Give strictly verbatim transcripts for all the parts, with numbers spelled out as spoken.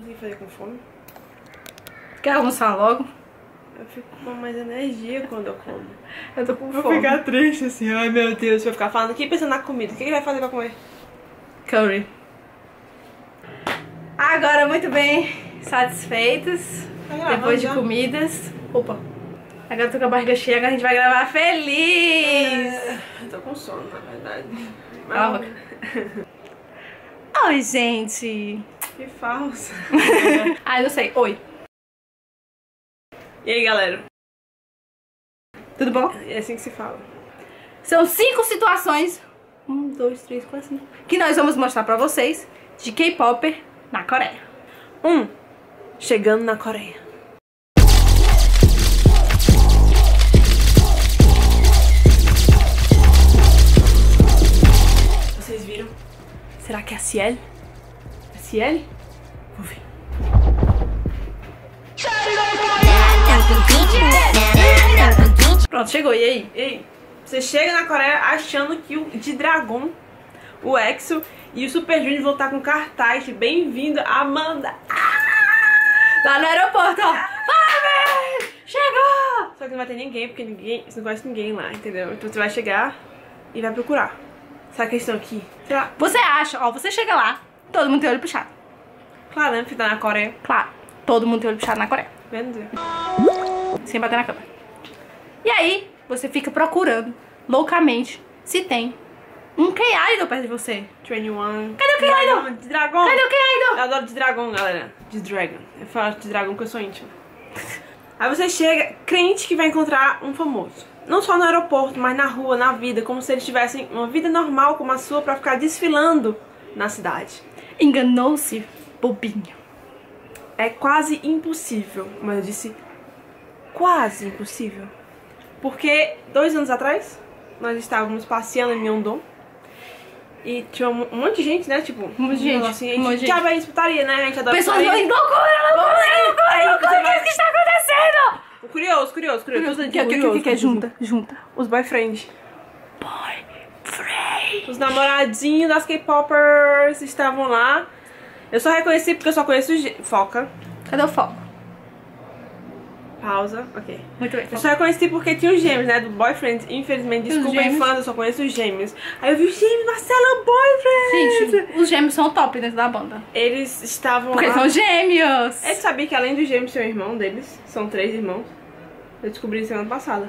consegui fazer com fome. Quer almoçar logo? Eu fico com mais energia quando eu como. Eu tô com Vou fome. ficar triste assim, ai meu Deus. Vou ficar falando aqui pensando na comida. O que ele vai fazer pra comer? Curry. Agora, muito bem, satisfeitos. Tá Depois de já? comidas. Opa. Agora eu tô com a barriga cheia, agora a gente vai gravar feliz. É, eu tô com sono, na verdade. Calma. Oi, gente. Que falso. Ah, não sei. Oi. E aí, galera? Tudo bom? É assim que se fala. São cinco situações. Um, dois, três, quatro, cinco. Que nós vamos mostrar pra vocês de K-Popper na Coreia. Um. Chegando na Coreia. Vocês viram? Será que é a Ciel? A Ciel? Vou ver. Pronto, chegou. E aí? Ei, você chega na Coreia achando que o D-Dragon, o EXO e o Super Junior vão estar com cartaz de bem-vindo, Amanda. Lá no aeroporto, ó. Vai, véi! Chegou! Só que não vai ter ninguém, porque ninguém, você não conhece ninguém lá, entendeu? Então você vai chegar e vai procurar. Será que eles estão aqui? Será? Você acha, ó, você chega lá, todo mundo tem olho puxado. Claro, né? Porque tá na Coreia. Claro, todo mundo tem olho puxado na Coreia. Vendo? Sem bater na câmera. E aí, você fica procurando, loucamente, se tem um K-Idol perto de você. vinte e um. Cadê o K-Idol? De dragão. Cadê o K-Idol? Eu adoro de dragão, galera. De dragon. Eu falo de dragão porque eu sou íntima. Aí você chega, crente que vai encontrar um famoso. Não só no aeroporto, mas na rua, na vida. Como se eles tivessem uma vida normal como a sua pra ficar desfilando na cidade. Enganou-se, bobinho. É quase impossível. Mas eu disse quase impossível. Porque dois anos atrás, nós estávamos passeando em Myeongdong. E tinha um monte de gente, né? Tipo, Um monte de gente, Assim, um monte de já gente. vai isso putaria, né? A gente adora Pessoas putaria. vão loucura, loucura, loucura, Aí loucura, você o que vai- é que está acontecendo? Curioso, curioso, curioso. O que, o que, o que, que é junta? Junta. Os boyfriends. Boyfriend. Os namoradinhos das K-Poppers estavam lá. Eu só reconheci porque eu só conheço o Gê- Foca. Cadê o foco? Pausa, ok. Muito bem. Eu só reconheci porque tinha os gêmeos, né? Do Boyfriend. Infelizmente, Os desculpa, gêmeos. infância, eu só conheço os gêmeos. Aí eu vi os gêmeos, Marcelo Boyfriend! Gente, os gêmeos são o top dentro da banda. Eles estavam Porque lá. são gêmeos. Ele sabia que além dos gêmeos, tem um irmão deles. São três irmãos. Eu descobri isso semana passada.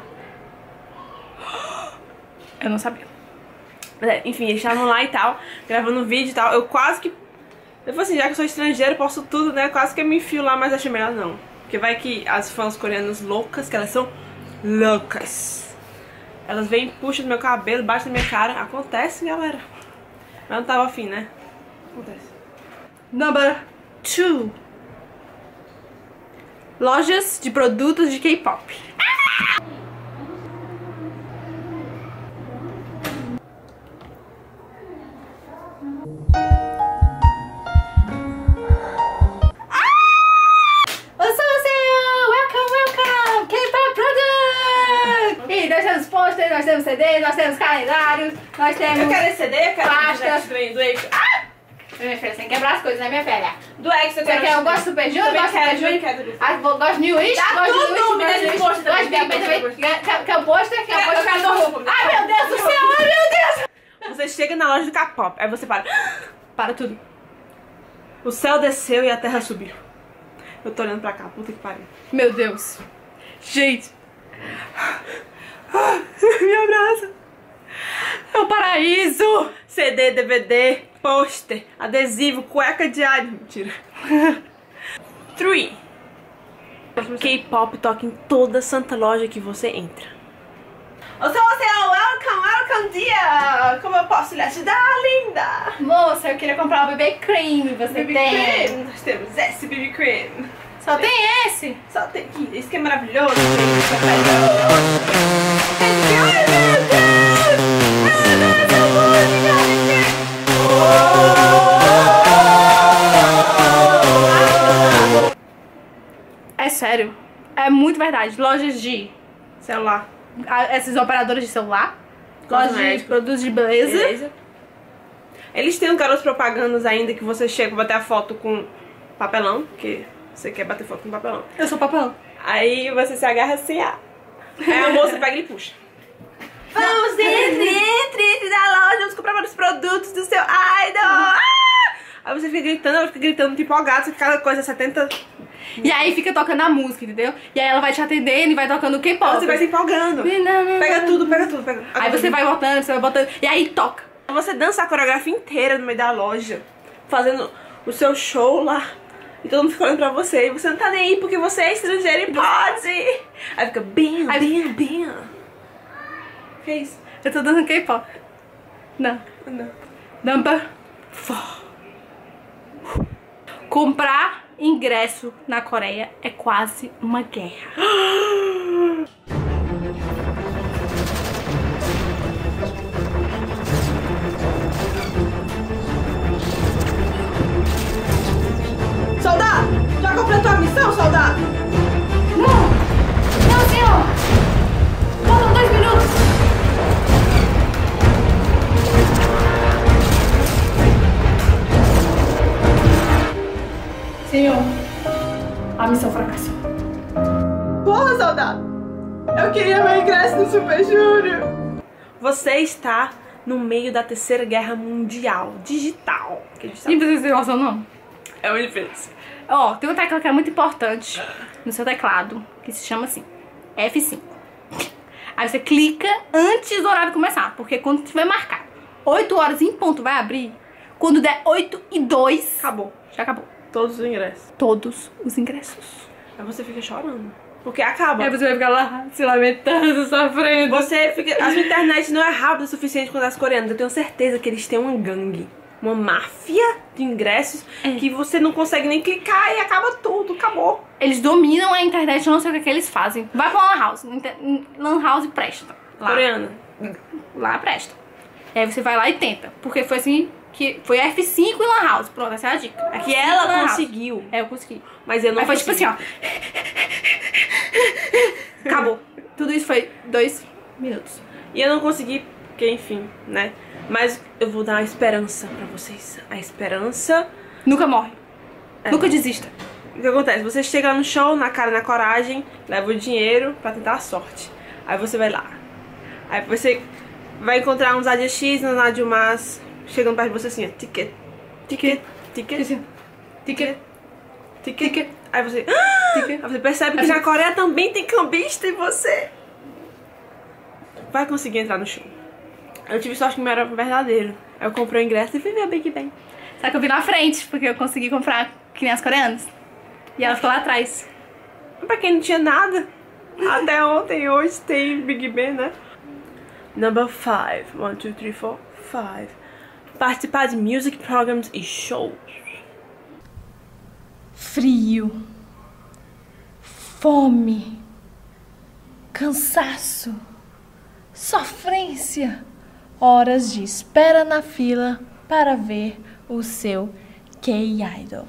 Eu não sabia. Mas, é, enfim, eles estavam lá e tal, gravando vídeo e tal. Eu quase que... Eu falei assim, já que eu sou estrangeira, posso tudo, né? Quase que eu me enfio lá, mas achei melhor não. Porque vai que as fãs coreanas loucas, que elas são loucas. Elas vêm, puxam do meu cabelo, batem na minha cara. Acontece, galera. Mas eu não tava afim, né? Acontece. Number two. Lojas de produtos de K-pop. Temos pôster, nós temos C D, nós temos calendários, nós temos... Eu quero esse C D, eu quero Pasta. esse do, do EXO. Ah! Minha filha, sem quebrar as coisas, né, minha filha? Do EXO, eu Você quero quer, eu gosto do Super Junior, Também gosto do quero, Super Junior, também quero. ah, vou- gosto de New Wish, Dá gosto de tudo, New Wish, me dá gosto de esse New pôster Wish, também, gosto de quero Big Bang pôster, também. Quer quer o pôster? Quer o Quero, eu pôster? quero da roupa. Ai, meu Deus do céu, ai, meu Deus! Você chega na loja do K-pop, aí você para. Para tudo. O céu desceu e a terra subiu. Eu tô olhando pra cá, puta que pariu. Meu Deus. Gente. Me abraça. É o paraíso. C D, D V D, pôster, adesivo, cueca de ar. Mentira. três. K-pop toca em toda santa loja que você entra. Ô, seu Oceano, welcome, welcome, dia! Como eu posso lhe ajudar, linda? Moça, eu queria comprar uma B B Cream. Você B B tem? Cream, nós temos esse B B Cream. Só tem esse? Só tem aqui, esse que é maravilhoso. É sério. É muito verdade. Lojas de Celular. a- esses operadores de celular. Lojas de Cosméticos. produtos de beleza. Beleza. Eles têm uns garotos propagandas ainda que você chega pra bater a foto com papelão, porque você quer bater foto com papelão. Eu sou papelão. Aí você se agarra assim, ah. Aí a moça pega e puxa. Vamos, entre, entre, entre na loja, vamos comprar vários produtos do seu idol. Ah! Aí você fica gritando, ela fica gritando, tipo, empolgado, cada coisa setenta... E aí fica tocando a música, entendeu? E aí ela vai te atendendo e vai tocando o K-pop. Você vai se empolgando. Pega tudo, pega tudo. Pega... Aí você vai botando, você vai botando, e aí toca. Você dança a coreografia inteira no meio da loja, fazendo o seu show lá. E todo mundo fica olhando pra você. E você não tá nem aí porque você é estrangeiro e pode. Aí fica bem, bem, bem. Que é isso? Eu tô dançando K-pop. Não. Não. Number four. Comprar ingresso na Coreia é quase uma guerra. Soldado! Já completou a missão, soldado? Não! Não, senhor! Faltam dois minutos! Senhor, a missão fracassou. Porra, soldado! Eu queria meu ingresso no Super Júnior! Você está no meio da terceira guerra mundial, digital. Que a gente tá... E vocês têm noção, não? É uma diferença. Ó, tem uma tecla que é muito importante no seu teclado, que se chama assim, F cinco. Aí você clica antes do horário começar, porque quando tiver marcado oito horas em ponto vai abrir, quando der oito e dois, Acabou. já acabou. Todos os ingressos. Todos os ingressos. Aí você fica chorando. Porque acaba. Aí você vai ficar lá se lamentando, sofrendo. Você fica... A sua internet não é rápida o suficiente quanto as coreanas. Eu tenho certeza que eles têm uma gangue. Uma máfia de ingressos é. que você não consegue nem clicar e acaba tudo, acabou. Eles dominam a internet, eu não sei o que, é que eles fazem. Vai pra Lan House, Lan House presta. Lá. Coreana. Lá presta. E aí você vai lá e tenta, porque foi assim que foi F cinco e Lan House, pronto, essa é a dica. É que ela conseguiu. É, eu consegui. Mas eu não Aí foi consegui. tipo assim, ó. Acabou. Tudo isso foi dois minutos. E eu não consegui, porque enfim, né? Mas eu vou dar a esperança pra vocês. A esperança... Nunca morre. É. Nunca desista. O que acontece? Você chega no show, na cara e na coragem, leva o dinheiro pra tentar a sorte. Aí você vai lá. Aí você vai encontrar uns A D X, uns Adilmas, chegando perto de você assim, ó. Ticket, ticket, ticket, ticket, ticket. Aí você... Aí você percebe que na Coreia também tem cambista e você... vai conseguir entrar no show. Eu tive sorte que não era verdadeiro. Eu comprei o ingresso e fui ver a Big Bang. Só que eu vi na frente, porque eu consegui comprar que nem as coreanas. E ela ficou lá atrás. Pra quem não tinha nada, até ontem, hoje tem Big Bang, né? Number five. One, two, three, four, five. Participar de music programs e shows. Frio. Fome. Cansaço. Sofrência. Horas de espera na fila para ver o seu K-Idol.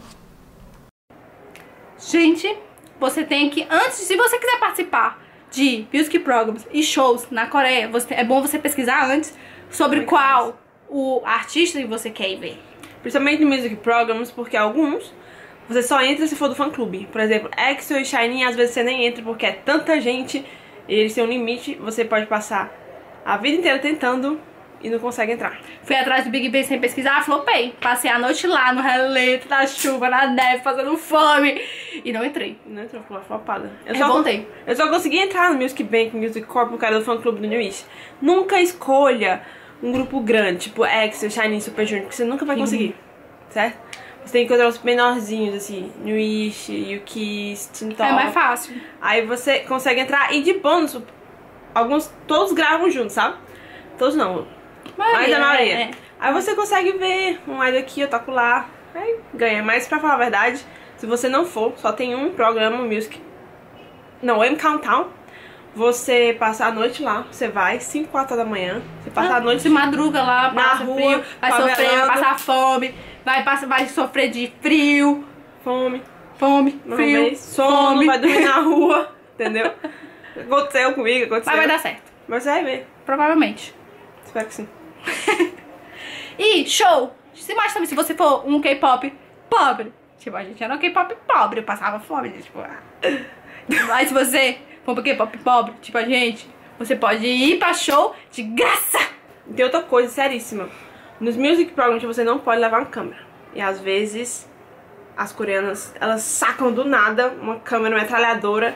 Gente, você tem que, antes, se você quiser participar de music programs e shows na Coreia, você, é bom você pesquisar antes sobre qual o artista que você quer ir ver. Principalmente no music programs, porque alguns você só entra se for do fã-clube. Por exemplo, EXO e SHINee, às vezes você nem entra porque é tanta gente e eles têm um limite, você pode passar a vida inteira tentando e não consegue entrar. Fui atrás do Big Bang sem pesquisar, flopei. Passei a noite lá no relento, na chuva, na neve, fazendo fome. E não entrei. Não entrou, ficou flopada. Eu Eu só, voltei. eu só consegui entrar no Music Bank, Music Corp, por causa do fã-clube do New Wish. Nunca escolha um grupo grande, tipo EXO, SHINee, Super Junior, porque você nunca vai conseguir, certo? Você tem que encontrar os menorzinhos, assim, New Wish, Yukiss, Tintop. É mais fácil. Aí você consegue entrar e de bônus, alguns, todos gravam juntos, sabe? Todos não, mas a maioria. É, é. Aí você consegue ver um idol aqui, eu toco lá, aí ganha. Mas pra falar a verdade, se você não for, só tem um programa, Music, não, M Countdown. Você passa a noite lá, você vai, cinco, quatro da manhã, você passa Ah, a noite se madruga lá, na passa rua, frio, vai favelando. sofrer, vai passar fome, vai, passa, vai sofrer de frio, fome, fome, uma frio, vez, sono, fome. vai dormir na rua, entendeu? Aconteceu comigo, aconteceu. Mas vai dar certo, Mas você vai ver, provavelmente. espero que sim. E show, se mais também, se você for um K-pop pobre, Tipo, a gente era um K-pop pobre, eu passava fome, tipo... Mas se você for pro K-pop pobre, tipo a gente, você pode ir pra show de graça! Tem outra coisa seríssima. Nos music programs você não pode levar uma câmera. E às vezes, as coreanas, elas sacam do nada uma câmera metralhadora.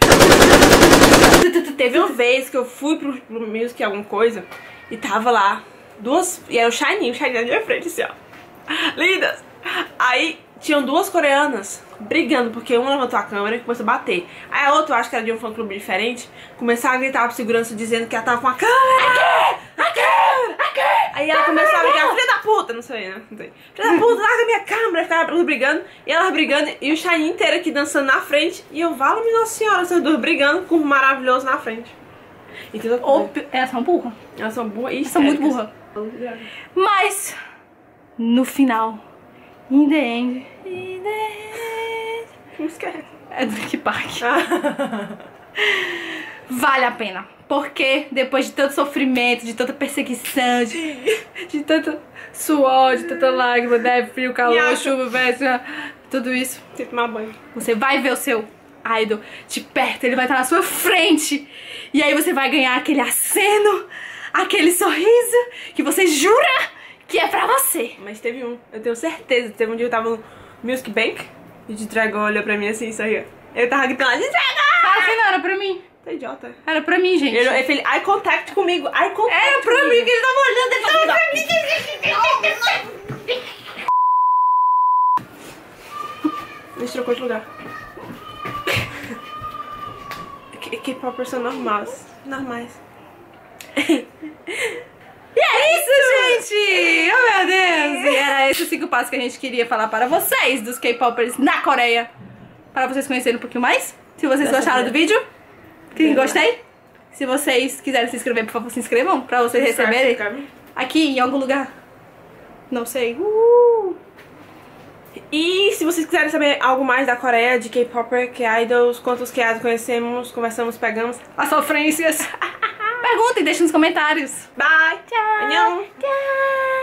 Teve uma vez que eu fui pro, pro music alguma coisa e tava lá duas... E era o Shiny, o Shiny na minha frente, assim, ó. Lindas! Aí tinham duas coreanas brigando, porque uma levantou a câmera e começou a bater. Aí a outra, eu acho que era de um fã-clube diferente, começaram a gritar pra segurança dizendo que ela tava com a câmera! Aqui! A câmera! Aqui! Aí ela começou a brigar, filha da puta, não sei, né? Não sei. Filha da puta, larga minha câmera! Ficava brigando, e elas brigando, e o Shiny inteiro aqui dançando na frente, e eu, vala-me Nossa Senhora, essas duas brigando com um maravilhoso na frente. E tem outra Ou, coisa. elas são burras. Elas são burras e Elas são muito burras. Mas, no final, in the end, in the end, Que música é essa? é do Linkin Park. Vale a pena. Porque depois de tanto sofrimento, de tanta perseguição, de, de tanto suor, de tanta lágrima, neve, frio, calor, Minha- chuva, véspera, tudo isso, Tem que tomar banho. você vai ver o seu idol de perto, ele vai estar na sua frente. E aí você vai ganhar aquele aceno, aquele sorriso que você jura que é pra você. Mas teve um, eu tenho certeza. Teve um dia que eu tava no Music Bank e de Dragon olhou pra mim assim, isso aí. Ele tava gritando lá, de Dragon! Fala que não era pra mim. Tá idiota. Era pra mim, gente. Ele, ele fez eye contact comigo, eye contact. Era pra comigo. mim que ele tava olhando, ele tava pra mim. A gente trocou de lugar. K-popers são normais. Normais. E é isso, gente! Oh, meu Deus! E era esses cinco passos que a gente queria falar para vocês dos K-popers na Coreia. Para vocês conhecerem um pouquinho mais. Se vocês Dessa gostaram vez. do vídeo, que gostei. Se vocês quiserem se inscrever, por favor, se inscrevam. Para vocês receberem aqui em algum lugar. Não sei. Uh! E se vocês quiserem saber algo mais da Coreia, de K-popper, K-idols, quantos K-idols conhecemos, conversamos, pegamos. As sofrências. Perguntem, deixem nos comentários. Bye! Tchau! Annyeong! Tchau!